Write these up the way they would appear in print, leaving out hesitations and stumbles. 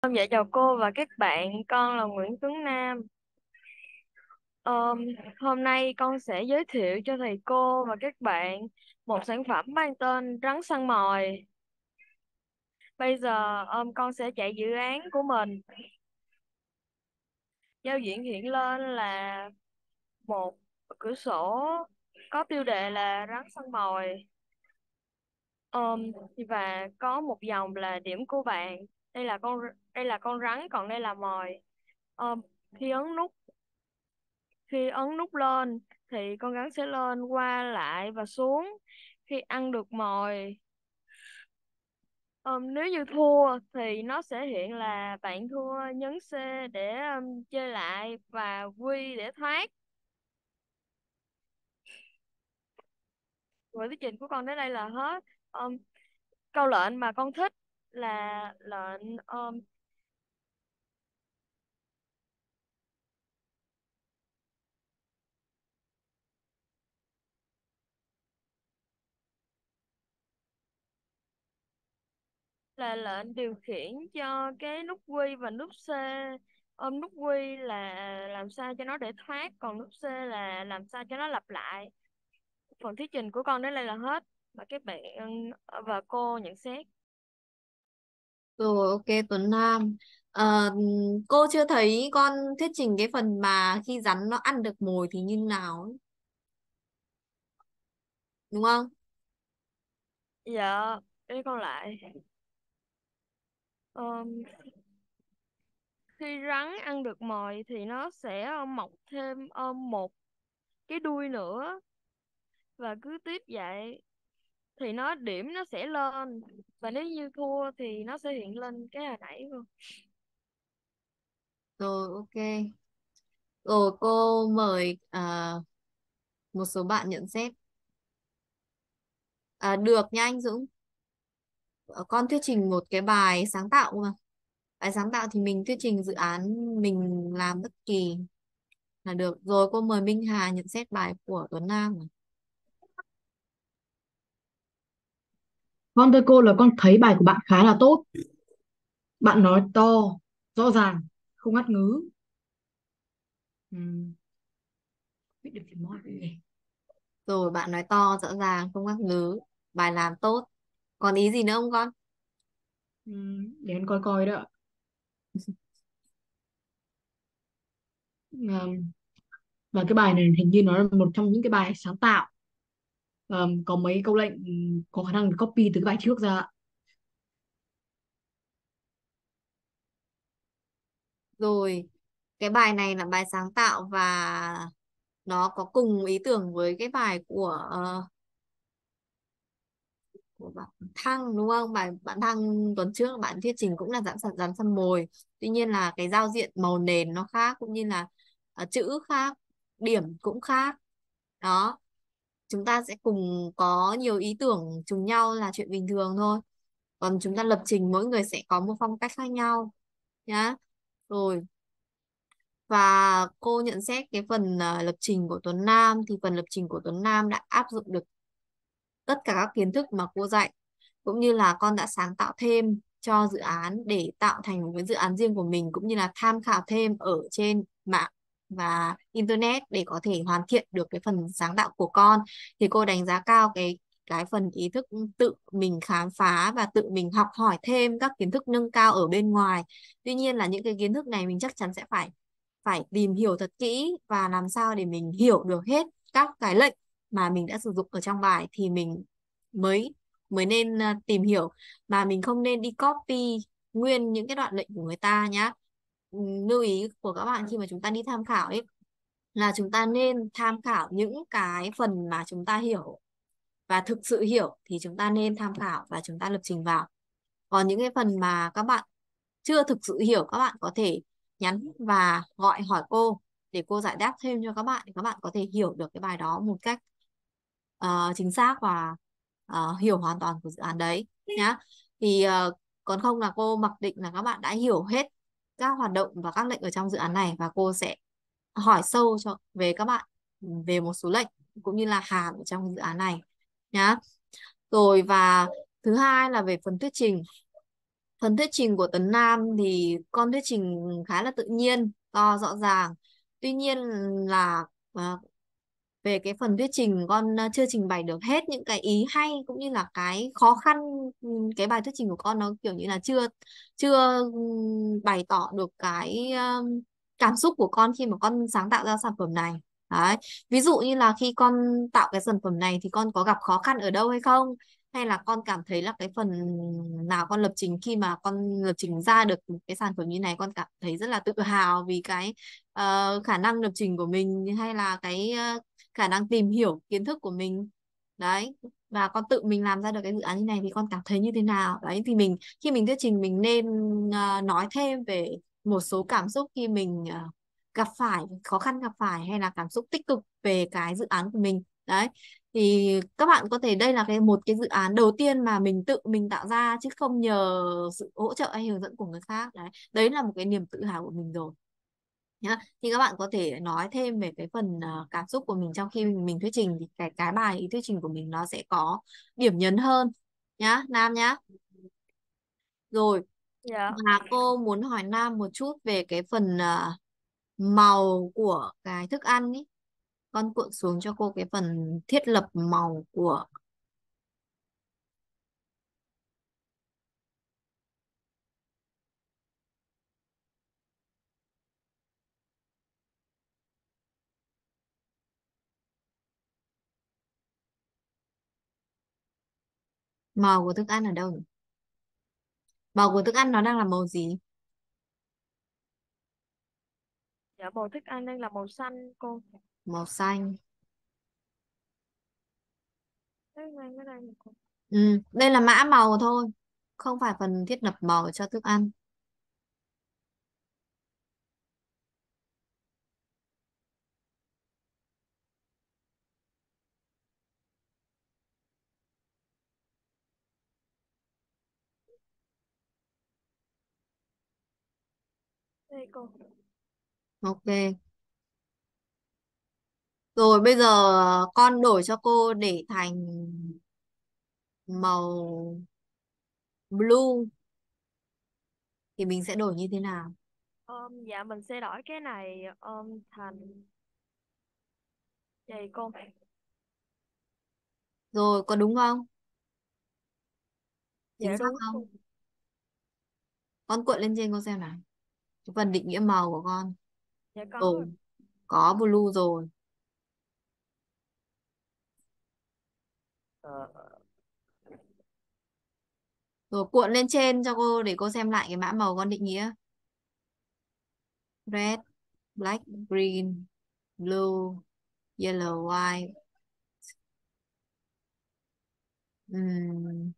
Dạ chào cô và các bạn, con là Nguyễn Tuấn Nam. Ờm, Hôm nay con sẽ giới thiệu cho thầy cô và các bạn một sản phẩm mang tên rắn săn mồi. Bây giờ con sẽ chạy dự án của mình. Giao diện hiện lên là một cửa sổ có tiêu đề là rắn săn mồi. Ờm, và có một dòng là điểm của bạn. Đây là con rắn, còn đây là mồi. Ờm, khi ấn nút Khi ấn nút lên thì con rắn sẽ lên qua lại và xuống khi ăn được mồi. Nếu như thua thì nó sẽ hiện là bạn thua, nhấn C để chơi lại và Q để thoát. Rồi thuyết trình của con đến đây là hết. Um, Câu lệnh mà con thích là lệnh điều khiển cho cái nút Q và nút C. Nút Q là làm sao cho nó để thoát, còn nút C là làm sao cho nó lặp lại. Phần thuyết trình của con đến đây là hết và các bạn và cô nhận xét. Rồi, ok Tuấn Nam. Ờ, cô chưa thấy con thuyết trình cái phần mà khi rắn nó ăn được mồi thì như nào ấy, đúng không? Dạ, để con lại. Ờm, Khi rắn ăn được mồi thì nó sẽ mọc thêm một cái đuôi nữa, và cứ tiếp vậy thì điểm nó sẽ lên, và nếu như thua thì nó sẽ hiện lên cái hồi nãy luôn. Rồi, ok. Rồi cô mời một số bạn nhận xét. Được nha anh Dũng. Con thuyết trình một cái bài sáng tạo mà. Bài sáng tạo thì mình thuyết trình dự án mình làm bất kỳ là được. Rồi cô mời Minh Hà nhận xét bài của Tuấn Nam. Vâng thưa cô, là con thấy bài của bạn khá là tốt. Bạn nói to, rõ ràng, không ngắt ngứ. Biết được thì nói vậy. Rồi bạn nói to rõ ràng không ngắc ngứ, bài làm tốt. Còn ý gì nữa không con? Để con coi coi đó. Ừm, và cái bài này hình như nó là một trong những cái bài sáng tạo. Có mấy câu lệnh có khả năng copy từ cái bài trước ra. Rồi, cái bài này là bài sáng tạo và nó có cùng ý tưởng với cái bài của bạn Thăng đúng không? Bạn Thăng tuần trước bạn thuyết trình cũng là dán săn mồi. Tuy nhiên là cái giao diện màu nền nó khác, cũng như là chữ khác, điểm cũng khác. Đó, chúng ta sẽ cùng có nhiều ý tưởng trùng nhau là chuyện bình thường thôi. Còn chúng ta lập trình mỗi người sẽ có một phong cách khác nhau nhá. Rồi, và cô nhận xét cái phần lập trình của Tuấn Nam, thì phần lập trình của Tuấn Nam đã áp dụng được tất cả các kiến thức mà cô dạy, cũng như là con đã sáng tạo thêm cho dự án để tạo thành một cái dự án riêng của mình, cũng như là tham khảo thêm ở trên mạng và internet để có thể hoàn thiện được cái phần sáng tạo của con. Thì cô đánh giá cao cái phần ý thức tự mình khám phá và tự mình học hỏi thêm các kiến thức nâng cao ở bên ngoài. Tuy nhiên là những cái kiến thức này mình chắc chắn sẽ phải phải tìm hiểu thật kỹ, và làm sao để mình hiểu được hết các cái lệnh mà mình đã sử dụng ở trong bài thì mình mới mới nên tìm hiểu, mà mình không nên đi copy nguyên những cái đoạn lệnh của người ta nhá. Lưu ý của các bạn khi mà chúng ta đi tham khảo ấy là chúng ta nên tham khảo những cái phần mà chúng ta hiểu và thực sự hiểu thì chúng ta nên tham khảo và chúng ta lập trình vào. Còn những cái phần mà các bạn chưa thực sự hiểu, các bạn có thể nhắn và gọi hỏi cô để cô giải đáp thêm cho các bạn, để các bạn có thể hiểu được cái bài đó một cách chính xác và hiểu hoàn toàn của dự án đấy nhá. Thì còn không là cô mặc định là các bạn đã hiểu hết các hoạt động và các lệnh ở trong dự án này, và cô sẽ hỏi sâu về các bạn về một số lệnh cũng như là hàm ở trong dự án này nhá. Rồi, và thứ hai là về phần thuyết trình. Phần thuyết trình của Tuấn Nam thì con thuyết trình khá là tự nhiên, to rõ ràng. Tuy nhiên là à, về cái phần thuyết trình con chưa trình bày được hết những cái ý hay cũng như là cái khó khăn. Cái bài thuyết trình của con nó kiểu như là chưa chưa bày tỏ được cái cảm xúc của con khi mà con sáng tạo ra sản phẩm này. Đấy. Ví dụ như là khi con tạo cái sản phẩm này thì con có gặp khó khăn ở đâu hay không, hay là con cảm thấy là cái phần nào con lập trình khi mà con lập trình ra được cái sản phẩm như này con cảm thấy rất là tự hào vì cái khả năng lập trình của mình, hay là cái khả năng tìm hiểu kiến thức của mình. Đấy, và con tự mình làm ra được cái dự án như này thì con cảm thấy như thế nào. Đấy thì mình khi mình thuyết trình mình nên nói thêm về một số cảm xúc khi mình gặp phải khó khăn, gặp phải hay là cảm xúc tích cực về cái dự án của mình. Đấy thì các bạn có thể đây là một cái dự án đầu tiên mà mình tự mình tạo ra chứ không nhờ sự hỗ trợ hay hướng dẫn của người khác. Đấy là một cái niềm tự hào của mình rồi nhá. Thì các bạn có thể nói thêm về cái phần cảm xúc của mình trong khi mình thuyết trình thì cái bài thuyết trình của mình nó sẽ có điểm nhấn hơn nhá Nam nhá. Rồi, Dạ. và cô muốn hỏi Nam một chút về cái phần màu của cái thức ăn ý. Con cuộn xuống cho cô cái phần thiết lập màu của màu của thức ăn ở đâu nhỉ? Màu của thức ăn nó đang là màu gì? Dạ, màu thức ăn đang là màu xanh cô. Màu xanh. Cái này cô. Ừ, đây là mã màu thôi, không phải phần thiết lập màu cho thức ăn. Đây cô. Ok. Rồi bây giờ con đổi cho cô để thành màu blue thì mình sẽ đổi như thế nào? Dạ mình sẽ đổi cái này thành vậy cô. Rồi có đúng không? Chính Dạ xác đúng không? cô. Con cuộn lên trên con xem nào. Cái phần định nghĩa màu của con. Dạ có rồi. Rồi, có blue rồi. Ờ, Rồi cuộn lên trên cho cô để cô xem lại cái mã màu con định nghĩa. Red, black, green, blue, yellow, white. Ừm,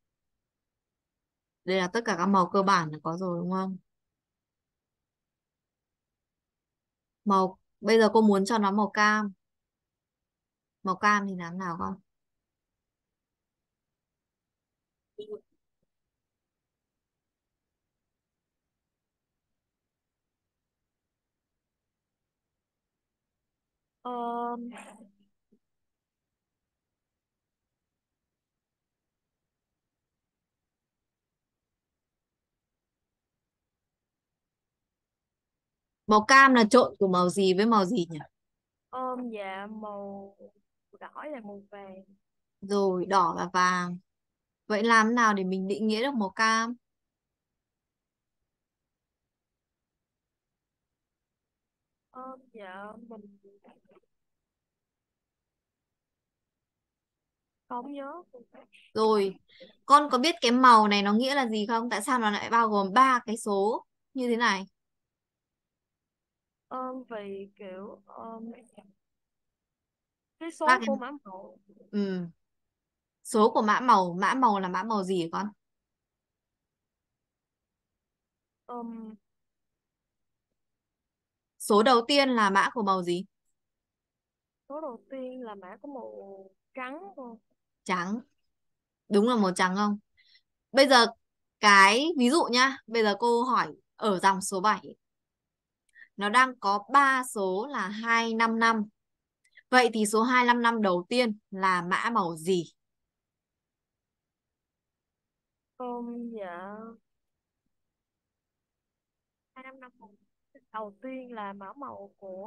Đây là tất cả các màu cơ bản là có rồi đúng không? Màu bây giờ cô muốn cho nó màu cam. Màu cam thì làm nào con? ờ, Màu cam là trộn của màu gì với màu gì nhỉ? dạ màu đỏ và màu vàng. Rồi đỏ và vàng. Vậy làm thế nào để mình định nghĩa được màu cam? Dạ mình không nhớ. Rồi, con có biết cái màu này nó nghĩa là gì không? Tại sao nó lại bao gồm ba cái số như thế này? Vì kiểu cái Ba số cái của mã màu. ừ. Số của mã màu là mã màu gì hả con? um, Số đầu tiên là mã của màu gì? Số đầu tiên là mã của màu trắng cô. Trắng. Đúng là màu trắng không? Bây giờ cái ví dụ nhá, bây giờ cô hỏi ở dòng số 7 nó đang có 3 số là 255. Vậy thì số 255 đầu tiên là mã màu gì? Dạ 255 một. Đầu tiên là mã màu của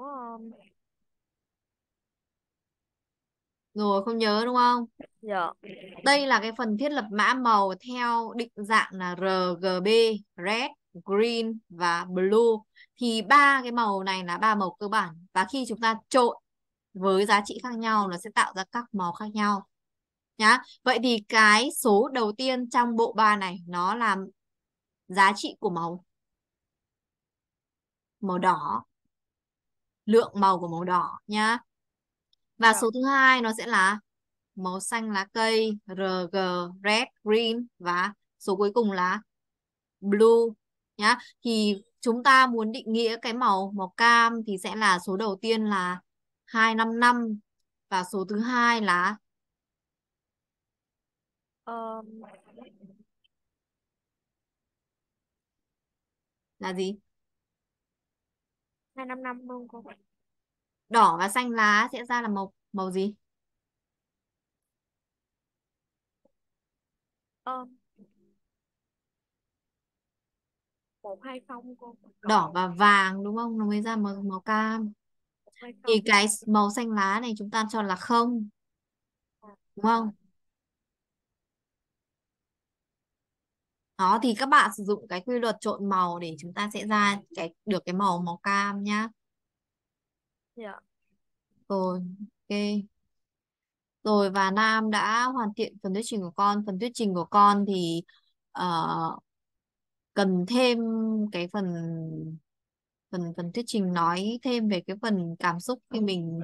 Rồi không nhớ đúng không? dạ. Đây là cái phần thiết lập mã màu theo định dạng là RGB, Red, Green và Blue. Thì ba cái màu này là ba màu cơ bản. Và khi chúng ta trộn với giá trị khác nhau nó sẽ tạo ra các màu khác nhau. Nhá. Vậy thì cái số đầu tiên trong bộ ba này nó là giá trị của màu đỏ, lượng màu của màu đỏ nhá. Và Dạ. số thứ hai nó sẽ là màu xanh lá cây, RG, Red, Green và số cuối cùng là Blue nhá. Thì chúng ta muốn định nghĩa cái màu màu cam thì sẽ là số đầu tiên là 255 và số thứ hai um, là gì? 255 luôn cô. Đỏ và xanh lá sẽ ra là màu màu gì? um, 120 cô. Đỏ và vàng đúng không? Nó mới ra màu cam. Thì 120. cái màu xanh lá này chúng ta cho là không, đúng Dạ. không? Đó thì các bạn sử dụng cái quy luật trộn màu để chúng ta sẽ ra được cái màu màu cam nhá. Dạ. Rồi, ok. Rồi và Nam đã hoàn thiện phần thuyết trình của con. Phần thuyết trình của con thì ờ, cần thêm cái phần phần phần thuyết trình nói thêm về cái phần cảm xúc khi mình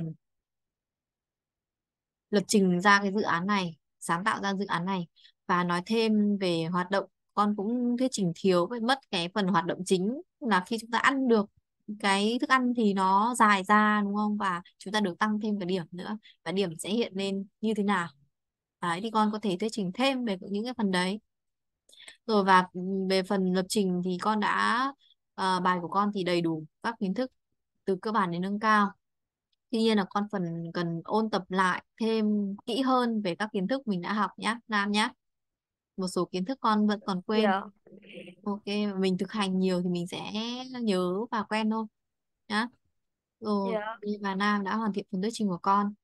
lập trình ra cái dự án này, sáng tạo ra dự án này, và nói thêm về hoạt động. Con cũng thuyết trình thiếu với mất cái phần hoạt động chính là khi chúng ta ăn được cái thức ăn thì nó dài ra đúng không, và chúng ta được tăng thêm cái điểm nữa, và điểm sẽ hiện lên như thế nào. Đấy thì con có thể thuyết trình thêm về những cái phần đấy. Rồi và về phần lập trình thì con đã bài của con thì đầy đủ các kiến thức từ cơ bản đến nâng cao. Tuy nhiên là con phần cần ôn tập lại thêm kỹ hơn về các kiến thức mình đã học nhé, Nam nhé. Một số kiến thức con vẫn còn quên. Dạ. Ok, mình thực hành nhiều thì mình sẽ nhớ và quen thôi nhá. Rồi, Dạ. và Nam đã hoàn thiện phần thuyết trình của con.